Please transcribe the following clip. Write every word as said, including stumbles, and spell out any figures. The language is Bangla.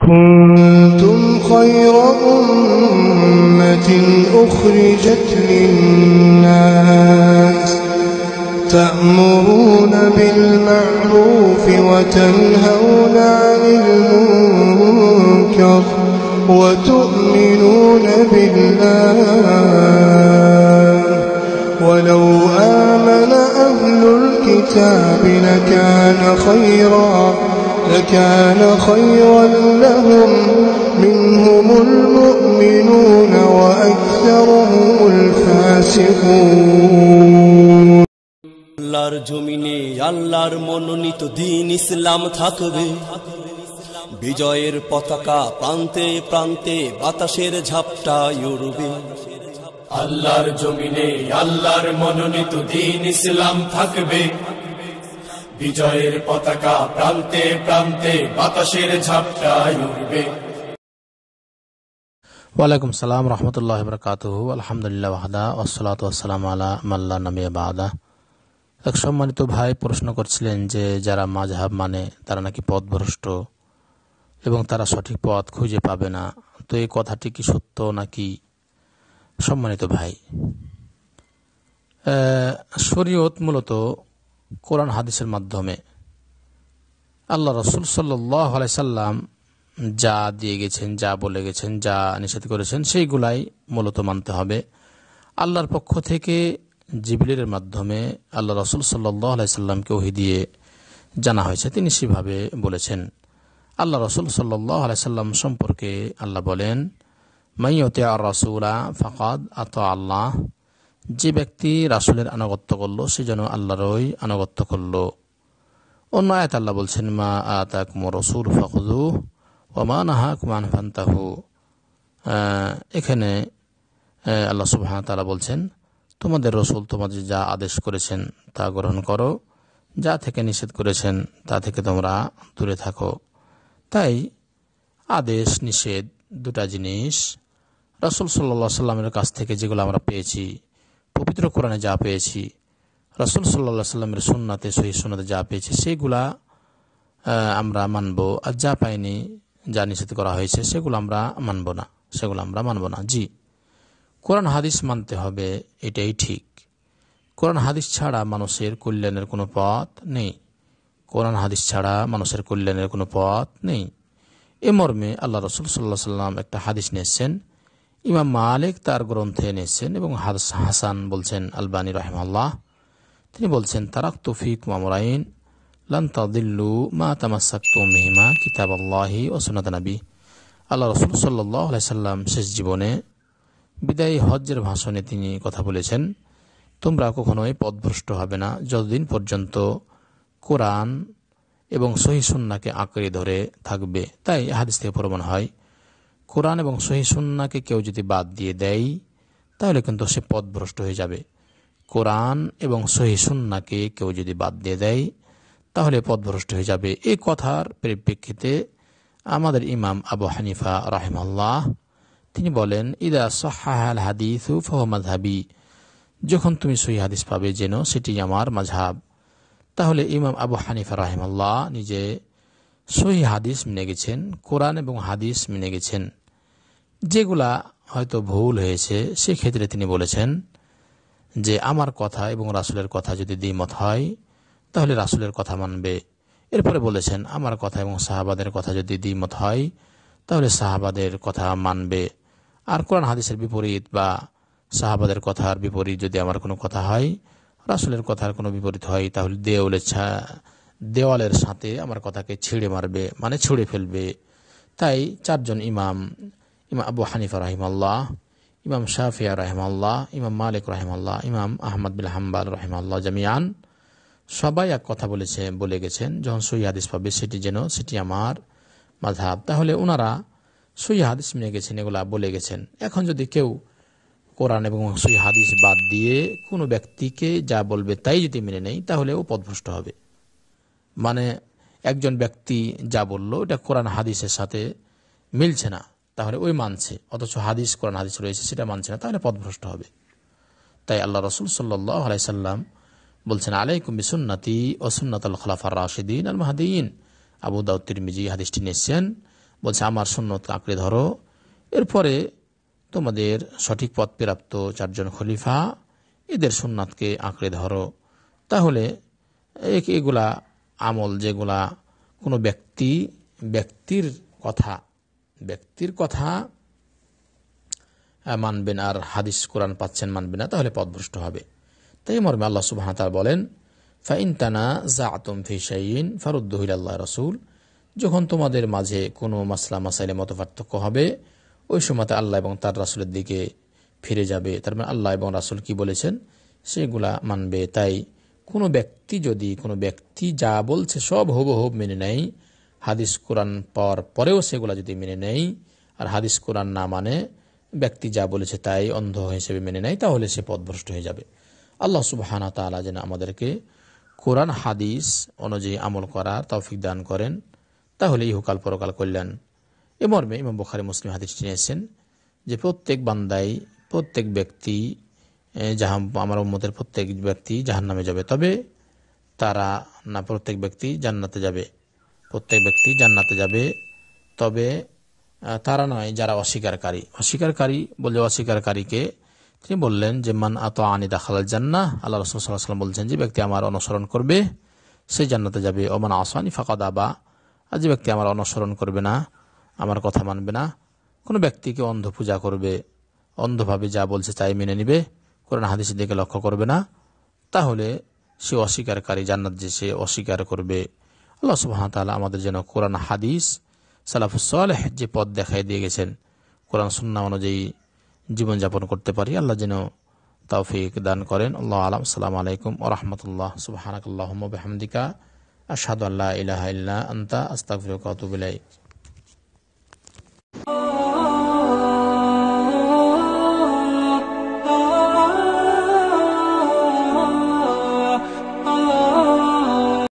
كنتم خير أمة أخرجت للناس تأمرون بالمعروف وتنهون عن المنكر وتؤمنون بالله ولو آمن أهل الكتاب لكان خيرا لكان خيرا لهم منهم المؤمنون وأكثرهم الفاسقون আল্লাহর জমিনে আল্লাহর মনোনীত দ্বীন ইসলাম থাকবে, বিজয়ের পতাকা প্রান্তে প্রান্তে বাতাসের ঝাপটায় উড়বে। আল্লাহর জমিনে আল্লাহর মনোনীত দ্বীন ইসলাম থাকবে, বিজয়ের পতাকা প্রান্তে প্রান্তে বাতাসের ঝাপটায় উড়বে। ওয়ালাইকুম সালাম রহমতুল্লাহ বরকাতুহু। আলহামদুলিল্লাহ ওয়াহদা ওয়াসসালাতু ওয়াসসালামু আলা মান লা নাবিয়্যা বা'দা। এক সম্মানিত ভাই প্রশ্ন করছিলেন যে যারা মাযহাব মানে তারা নাকি পথভ্রষ্ট এবং তারা সঠিক পথ খুঁজে পাবে না, তো এই কথাটি কি সত্য নাকি? সম্মানিত ভাই, শরীয়ত মূলত কোরআন হাদিসের মাধ্যমে আল্লাহ রাসূল সাল্লাল্লাহু আলাইহি সাল্লাম যা দিয়ে গেছেন, যা বলে গেছেন, যা নিষেধ করেছেন সেইগুলাই মূলত মানতে হবে। আল্লাহর পক্ষ থেকে জিবরিলের মাধ্যমে আল্লাহ রাসূল সাল্লাল্লাহু আলাইহি সাল্লামকে ওহী দিয়ে জানা হয়েছে, তিনি সেভাবে বলেছেন। আল্লাহ রাসূল সাল্লাল্লাহু আলাইহি সাল্লাম সম্পর্কে আল্লাহ বলেন, মান ইউতি'আর রাসূলা ফাকাদ আতা আল্লাহ, যে ব্যক্তি রাসূলের আনুগত্য করলো সে যেন আল্লাহরই আনুগত্য করলো। অন্য আয়াত আল্লাহ বলছেন, মা আতাকুমুর রাসূল ফাখুযুহু ওয়া মা নাহাকুম আনহু ফান্তাহু। এখানে আল্লাহ সুবহানাহু ওয়া তাআলা বলছেন, তোমাদের রাসূল তোমাদের যা আদেশ করেছেন তা গ্রহণ করো, যা থেকে নিষেধ করেছেন তা থেকে তোমরা দূরে থাকো। তাই আদেশ নিষেধ দুটা জিনিস রাসূল সাল্লাল্লাহু আলাইহি সাল্লামের কাছ থেকে যেগুলো আমরা পেয়েছি, পবিত্র কোরআনে যা পেয়েছি, রাসূল সাল্লাল্লাহু আলাইহি সাল্লামের সুন্নাতে সহিহ সুন্নাতে যা পেয়েছি সেগুলা আমরা মানব, আর যা পাইনি, যা নিষেধ করা হয়েছে সেগুলো আমরা মানব না, সেগুলো আমরা মানব না। জি, কোরআন হাদিস মানতে হবে, এটাই ঠিক। কোরআন হাদিস ছাড়া মানুষের কল্যাণের কোনো পথ নেই, কোরআন হাদিস ছাড়া মানুষের কল্যাণের কোনো পথ নেই। এ মর্মে আল্লাহ রাসূল সাল্লাল্লাহু আলাইহি সাল্লাম একটা হাদিস নিয়েছেন, ইমাম মালিক তার গ্রন্থে নিয়েছেন এবং হাসান বলছেন আলবানী রাহিমাহুল্লাহ, তিনি বলছেন, তারাকতু ফীকুম আমরাইন লান তাদিল্লু মা তামাসসাকতুম বিহিমা কিতাবাল্লাহি ওয়া সুন্নাত নবী। আল্লাহ রাসূল সাল্লাল্লাহু আলাইহি সাল্লাম শেষ জীবনে বিদায়ী হজ্জের ভাষণে তিনি কথা বলেছেন, তোমরা কখনোই পথভ্রষ্ট হবে না যতদিন পর্যন্ত কোরআন এবং সহিহ সুন্নাহকে আঁকড়ে ধরে থাকবে। তাই হাদিস থেকে প্রমাণ হয়, কোরআন এবং সহিহ সুন্নাহকে কেউ যদি বাদ দিয়ে দেয় তাহলে কিন্তু সে পথভ্রষ্ট হয়ে যাবে। কোরআন এবং সহিহ সুন্নাহকে কেউ যদি বাদ দিয়ে দেয় তাহলে পথভ্রষ্ট হয়ে যাবে। এই কথার পরিপ্রেক্ষিতে আমাদের ইমাম আবু হানিফা রাহিমাহুল্লাহ তিনি বলেন, ইদা সাহাহাল হাদিসু ফাহুয়া মাযহাবি, যখন তুমি সহিহ হাদিস পাবে যেন সেটি আমার মাযহাব। তাহলে ইমাম আবু হানিফা রাহিমাহুল্লাহ নিজে সহিহ হাদিস মেনে গেছেন, কোরআন এবং হাদিস মেনে গেছেন। যেগুলা হয়তো ভুল হয়েছে সেক্ষেত্রে তিনি বলেছেন যে আমার কথা এবং রাসূলের কথা যদি দ্বিমত হয় তাহলে রাসূলের কথা মানবে। এরপরে বলেছেন, আমার কথা এবং সাহাবাদের কথা যদি দ্বিমত হয় তাহলে সাহাবাদের কথা মানবে। আর কোরআন হাদিসের বিপরীত বা সাহাবাদের কথার বিপরীত যদি আমার কোনো কথা হয়, রাসূলের কথার কোনো বিপরীত হয়, তাহলে দেওয়ালের দেওয়ালের সাথে আমার কথাকে ছিঁড়ে মারবে, মানে ছুঁড়ে ফেলবে। তাই চারজন ইমাম, ইমাম আবু হানিফা রাহিমাহুল্লাহ, ইমাম শাফিঈ রাহিমাহুল্লাহ, ইমাম মালিক রাহিমাহুল্লাহ, ইমাম আহমদ বিন হাম্বল রাহিমাহুল্লাহ জামিয়ান সবাই এক কথা বলেছে বলে গেছেন, যখন সহিহ হাদিস পাবে সেটি যেন সেটি আমার মাযহাব। তাহলে ওনারা সহিহ হাদিস মেনে গেছেন, এগুলা বলে গেছেন। এখন যদি কেউ কোরআন এবং সহিহ হাদিস বাদ দিয়ে কোনো ব্যক্তিকে যা বলবে তাই যদি মেনে নেয় তাহলে ও পথভ্রষ্ট হবে। মানে একজন ব্যক্তি যা বলল এটা কোরআন হাদিসের সাথে মিলছে না, তাহলে ওই মানছে, অথচ হাদিস কোরআন হাদিস রয়েছে সেটা মানছে না, তাহলে পথভ্রষ্ট হবে। তাই আল্লাহ রাসূল সাল্লাল্লাহু আলাইহি সাল্লাম বলছেন, আলাইকুম বিসুন্নতি ওয়া সুন্নাতুল খুলাফার রাশিদিন আল মাহদিয়িন। আবু দাউদ তিরমিজি হাদিসটি নিয়েছেন, বলছে আমার সুন্নতকে আঁকড়ে ধরো। এরপরে তোমাদের সঠিক পথ প্রাপ্ত চারজন খলিফা এদের সুন্নাতকে আঁকড়ে ধরো। তাহলে এগুলা আমল যেগুলা কোনো ব্যক্তি ব্যক্তির কথা ব্যক্তির কথা মানবেন আর হাদিস কোরআন পাচ্ছেন মানবে না, তাহলে পথভ্রষ্ট হবে। তাই মর্মে আল্লাহ সুবহানাহু ওয়া তাআলা বলেন, ফাইন তানাযাতুম ফি শাইইন ফারুদ্দুহু ইলাল্লাহি রাসূল, যখন তোমাদের মাঝে কোনো মাসলা মাসাইলে মতপার্থক্য হবে ওই সময়তে আল্লাহ এবং তার রাসূলের দিকে ফিরে যাবে। তার মানে আল্লাহ এবং রাসূল কি বলেছেন সেগুলা মানবে। তাই কোনো ব্যক্তি যদি কোনো ব্যক্তি যা বলছে সব হুবহুব মেনে নেয়, হাদিস কোরআন পাওয়ার পরেও সেগুলা যদি মেনে নেয় আর হাদিস কোরআন না মানে ব্যক্তি যা বলেছে তাই অন্ধ হিসেবে মেনে নেয়, তাহলে সে পথভ্রষ্ট হয়ে যাবে। আল্লাহ সুবহানাহু ওয়া তাআলা যেন আমাদেরকে কোরআন হাদিস অনুযায়ী আমল করার তৌফিক দান করেন, তাহলে ইহকাল পরকাল কল্যাণ। এ মর্মে ইমাম বুখারী মুসলিম হাদিসটি নিয়েছেন যে প্রত্যেক বান্দাই প্রত্যেক ব্যক্তি জাহান আমার উম্মতের প্রত্যেক ব্যক্তি জাহান্নামে যাবে, তবে তারা না প্রত্যেক ব্যক্তি জান্নাতে যাবে প্রত্যেক ব্যক্তি জান্নাতে যাবে তবে তারা নয় যারা অস্বীকারী। অস্বীকারী বলে অস্বীকারীকে তিনি বললেন যে মান আতাআনি দাখালাল জান্নাহ, আল্লাহ রাসূল সাল্লাল্লাহু আলাইহি ওয়াসাল্লাম বলছেন যে ব্যক্তি আমার অনুসরণ করবে সে জান্নাতে যাবে। ও মান আসানি ফাকাদ আবা, আর যে ব্যক্তি আমার অনুসরণ করবে না আমার কথা মানবে না, কোনো ব্যক্তিকে অন্ধ পূজা করবে, অন্ধভাবে যা বলছে তাই মেনে নিবে, কোরআন হাদিসের দিকে লক্ষ্য করবে না, তাহলে সে অস্বীকারী, জান্নাত যে সে অস্বীকার করবে। আল্লাহ সুবহানাহু ওয়া তাআলা আমাদের যেন কোরআন হাদিস সালাফুস সালেহ যে পথ দেখাই দিয়ে গেছেন কোরআন সুন্নাহ অনুযায়ী জীবনযাপন করতে পারি, আল্লাহ যেন তৌফিক দান করেন। আল্লাহু আ'লাম। আসসালামু আলাইকুম ওয়া রাহমাতুল্লাহ। সুবহানাকাল্লাহুম্মা ওয়া বিহামদিকা আশহাদু আল্লা ইলাহা ইল্লা আনতা আস্তাগফিরুকা ওয়া আতুবু ইলাইক।